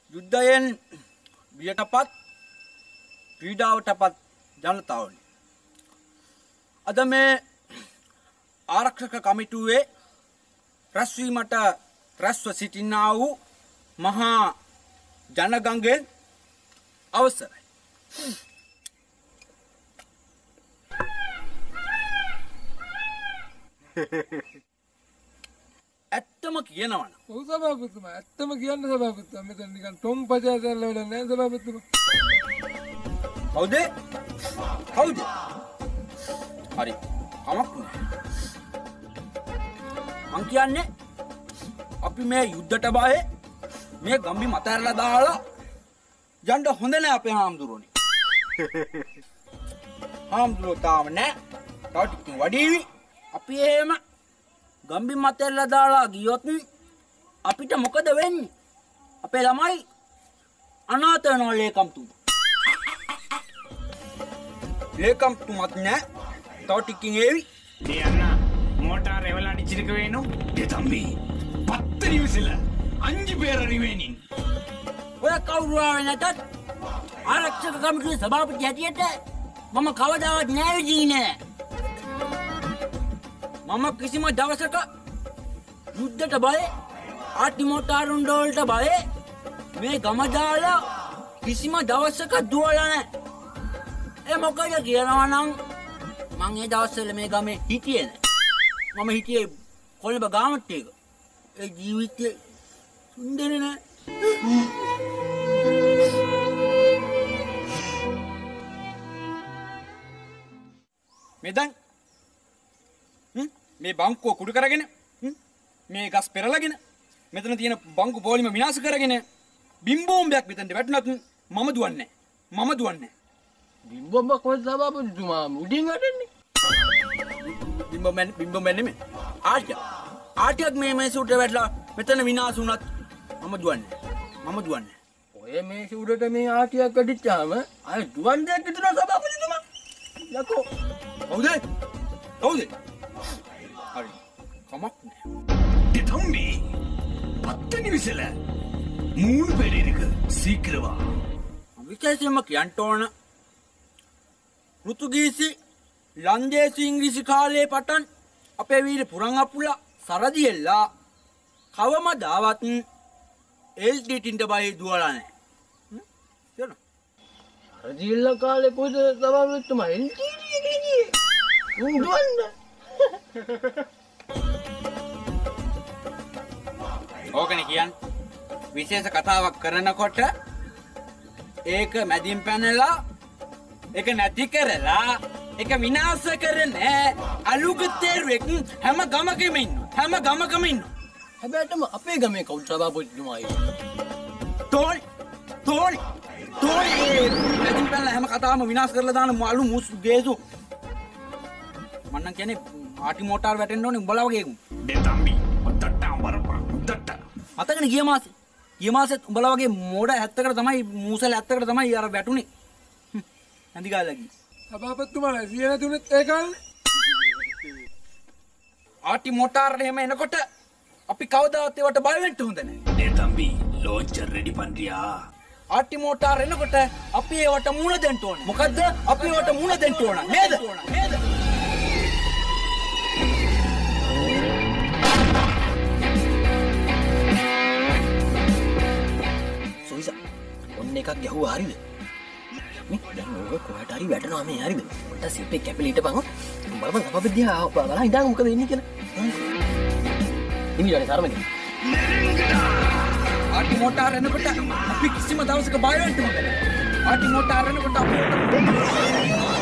යුද්ධයෙන් බියටපත් පීඩාවටපත් ජනතාවනි. අද මේ ආරක්ෂක කමිටුවේ රැස්වීමට රැස්ව සිටිනා වූ මහා ජනගංගෙන් අවසරයි. ඇත්තම කියනවනම් ඔව් සභාපතිතුමා ඇත්තම කියන්න සභාපතිතුමා මෙතන නිකන් ටොම් පචාසල්ල වෙලා නැහැ සභාපතිතුමා. කවුද? කවුද? හරි. කමක් නෑ. මං කියන්නේ අපි මේ යුද්ධට බයේ මේ ගම්බි මත ඇරලා දාලා යන්න හොඳ නෑ අපේ හාමුදුරුවනේ. හාමුදුරුවෝ තාම නෑ. තව ටිකකින් වඩීවි. අපි එහෙම ගම්බි මත ඇරලා දාලා ගියොත් අපිට මොකද වෙන්නේ? අපේ ළමයි අනාථ වෙනවා ලේකම්තුමා. ලේකම්තුමත් නෑ. තව ටිකකින් ඒවි. டேய் அண்ணா மோட்டார் எவ்வளவு அடிச்சிருக்க வேணும்? டேய் தம்பி 10 நிமிஷத்துல 5 பேர் அறிவேனி. ඔය කවුරු ආවේ නැතත් ආරක්ෂක කමිටුවේ සභාපති හැටියට මම කවදාවත් නෑවිදී නෑ. මම කිසිම දවසක යුද්ධයට බය ආටි මොටාරුන්ඩ වලට බය මේ ගම දාලා කිසිම දවසක දුවලා නෑ. ඒ මොකද කියනවා නම් මං ඒ දවස්වල මේ ගමේ හිටියේ නෑ. මම හිටියේ කොළඹ ගාමට් එක. ඒ ජීවිතේ සුන්දර නෑ. මෙදන් මේ බංකුව කුඩු කරගෙන මේ ගස් පෙරලගෙන මෙතන තියෙන බංකු පොලිම විනාශ කරගෙන බිම්බෝම්බයක් මෙතනට වැටුණත් මම දුවන්නේ මම දුවන්නේ. බිම්බොම්බ කොහෙද සභාපතිතුමා උඩින් වැටෙන්නේ? බිම්බෝම්බ නෙමෙයි. ආටියක් මේ සුට වැටලා මෙතන විනාශ වුණත් මම දුවන්නේ. මම දුවන්නේ. ඔය මේ සුඩට මේ ආටියක් කඩිච්චාම අය දුවන් දෙයක් විතර සභාපතිතුමා. යකෝ. කවුද? කවුද? හරි. කමක් නෑ. டேய் தம்பி 10 நிமிஷத்துல 3 பேர் இருக்கு சீக்கிரமா. විශේෂයෙන්ම කියන්න ඕන පෘතුගීසි ලන්දේසි ඉංග්‍රීසි කාලේ පටන් අපේ වීර පුරන් අපුලා සරදියෙල්ලා කවමදාවත් එල්ඩීටින්ට බයි දුවලා නැහැ. තේරෙනවද? රජිල්ල කාලේ පොද සභාපතිතුමා එල්ටීටි දුවන්න. ඕකනේ කියන්නේ විශේෂ කතාවක් කරනකොට ඒක මැදින් පැනලා ඒක නැති කරලා ඒක විනාශ කරන අලුගතේරුවෙක් හැම ගමකම ඉන්නවා. හැම ගමකම ඉන්නවා. හැබැයිටම අපේ ගමේ කවුද සභාපතිතුමා තෝල් මැදින් පැනලා හැම කතාවම විනාශ කරලා දාන අලු මුස් ගේසු මන්නම් කියන්නේ ආටි මොටාර් වැටෙන්න ඕනේ උඹලා වගේ එක්කු. டேய் தம்பி ඔත්තට අඹරපන් ඔත්තට. අතකනේ ගිය මාසෙත් උඹලා වගේ මෝඩ 70කට තමයි මූසල 70කට තමයි අර වැටුනේ. ඇඳි ගාලා ගියේ. සභාපතිතුමා සිය නැතුනෙත් ඒ කාලේ. ආටි මොටාර් එහෙම එනකොට අපි කවදාවත් ඒවට බය වෙන්න හොඳ නැහැ. டேய் தம்பி லான்ச்சர் ரெடி பண்றியா? ආටි මොටාර් එනකොට අපි ඒවට මුණ දෙන්න ඕනේ. මොකද්ද? අපි ඒවට මුණ දෙන්න ඕන. නේද? සොයිසා ඔන්න එකක් ගැහුවා හරිද? මේ දැන් ඕක කොහට හරි වැටෙනවා මේ හරිද? මට සිප්පේ කැපිලා හිටපන්. බලපන් සභාපතියා බලලා ඉඳන් මොකද වෙන්නේ කියලා. ඉන්නේ සාරමනේ. ආටි මොටාර් එනකොට අපි කිසිම දවසක බය වෙන්න ඕනේ නැහැ. ආටි මොටාර් එනකොට අපි